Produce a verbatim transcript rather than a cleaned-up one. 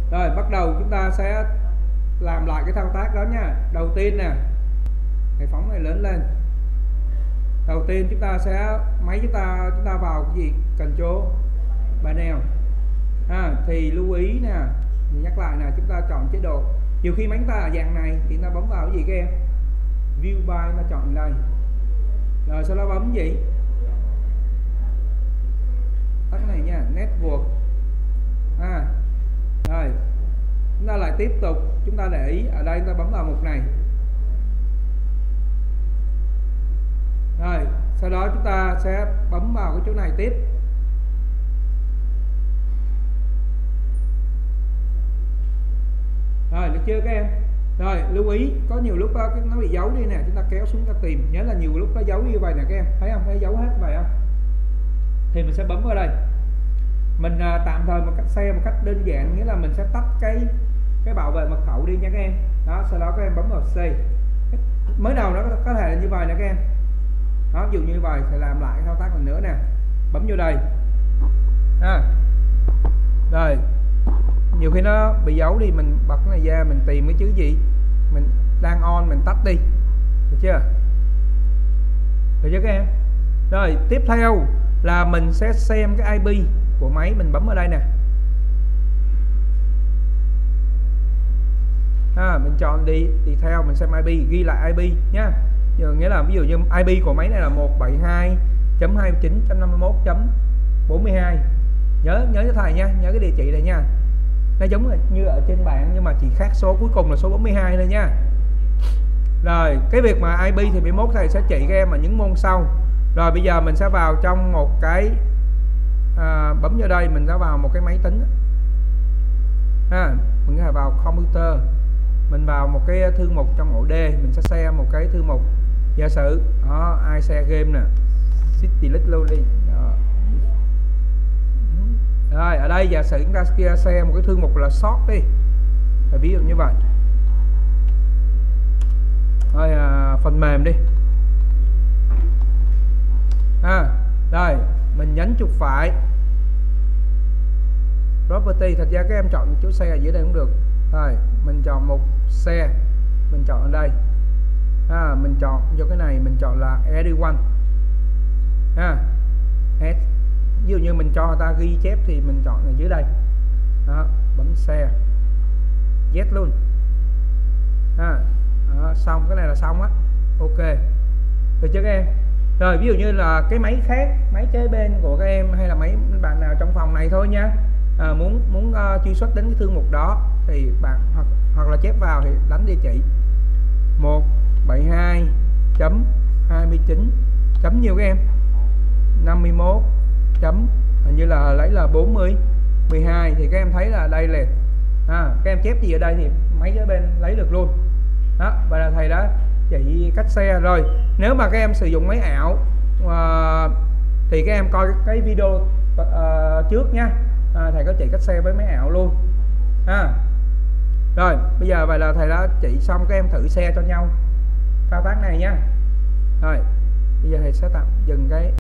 Rồi bắt đầu chúng ta sẽ làm lại cái thao tác đó nha. Đầu tiên nè, hệ phóng này lớn lên. Đầu tiên chúng ta sẽ máy chúng ta chúng ta vào cái gì, Control Panel à, thì lưu ý nè, nhắc lại nè, chúng ta chọn chế độ. Nhiều khi máy chúng ta ở dạng này thì ta bấm vào cái gì các em, View by, ta chọn đây, rồi sau đó bấm gì, tắt cái này nha, Network à, rồi chúng ta lại tiếp tục, chúng ta để ý ở đây chúng ta bấm vào mục này, rồi sau đó chúng ta sẽ bấm vào cái chỗ này tiếp. Rồi được chưa các em? Rồi lưu ý có nhiều lúc đó, nó bị giấu đi nè, chúng ta kéo xuống ta tìm, nhớ là nhiều lúc nó giấu như vậy nè các em, thấy không, thấy giấu hết vậy không, thì mình sẽ bấm vào đây. Mình à, tạm thời một cách xe một cách đơn giản, nghĩa là mình sẽ tắt cái cái bảo vệ mật khẩu đi nha các em. Đó, sau đó các em bấm vào C. Mới đầu nó có thể là như vậy nè các em. Đó, ví dụ như vậy thì làm lại thao tác lần nữa nè, bấm vô đây à. Rồi nhiều khi nó bị giấu đi, mình bật cái này ra, mình tìm cái chữ gì mình đang on, mình tắt đi, được chưa, được chưa các em? Rồi tiếp theo là mình sẽ xem cái I P của máy, mình bấm ở đây nè à, mình chọn đi đi theo, mình xem I P, ghi lại I P nhá. Giờ nghĩa là ví dụ như I P của máy này là một bảy hai chấm hai mươi chín chấm năm mươi mốt chấm bốn mươi hai, nhớ nhớ cho thầy nha, nhớ cái địa chỉ này nha, nó giống như ở trên bảng nhưng mà chỉ khác số cuối cùng là số bốn mươi hai thôi nha. Rồi cái việc mà I P thì mười mốt thầy sẽ chỉ các em ở những môn sau. Rồi bây giờ mình sẽ vào trong một cái à, bấm vô đây, mình sẽ vào một cái máy tính à, mình sẽ vào computer, mình vào một cái thư mục trong ổ D, mình sẽ share một cái thư mục, giả sử đó, ai share game nè, City League luôn đi. Đó. Rồi ở đây giả sử chúng ta kia share một cái thư mục là short đi, phải ví dụ như vậy. Rồi à, phần mềm đi à, rồi mình nhấn chuột phải property, thật ra các em chọn chỗ share ở dưới đây cũng được. Rồi mình chọn một share, mình chọn ở đây à, mình chọn vô cái này, mình chọn là everyone à, add. Ví dụ như mình cho người ta ghi chép thì mình chọn ở dưới đây đó, bấm share yes luôn à, đó, xong, cái này là xong á, ok, được chưa các em? Rồi ví dụ như là cái máy khác, máy kế bên của các em hay là máy bạn nào trong phòng này thôi nha, à, muốn muốn uh, truy xuất đến cái thư mục đó thì bạn hoặc hoặc là chép vào thì đánh địa chỉ một bảy hai chấm hai mươi chín chấm nhiều các em, năm mươi mốt chấm hình như là lấy là bốn mươi mười hai, thì các em thấy là đây là à, các em chép gì ở đây thì máy kế bên lấy được luôn đó. Và là thầy đã chỉ cách share rồi. Nếu mà các em sử dụng máy ảo uh, thì các em coi cái video uh, trước nha, à, thầy có chỉ cách share với máy ảo luôn à. Rồi bây giờ vậy là thầy đã chỉ xong, các em thử share cho nhau thao tác này nha. Rồi bây giờ thầy sẽ tạm dừng cái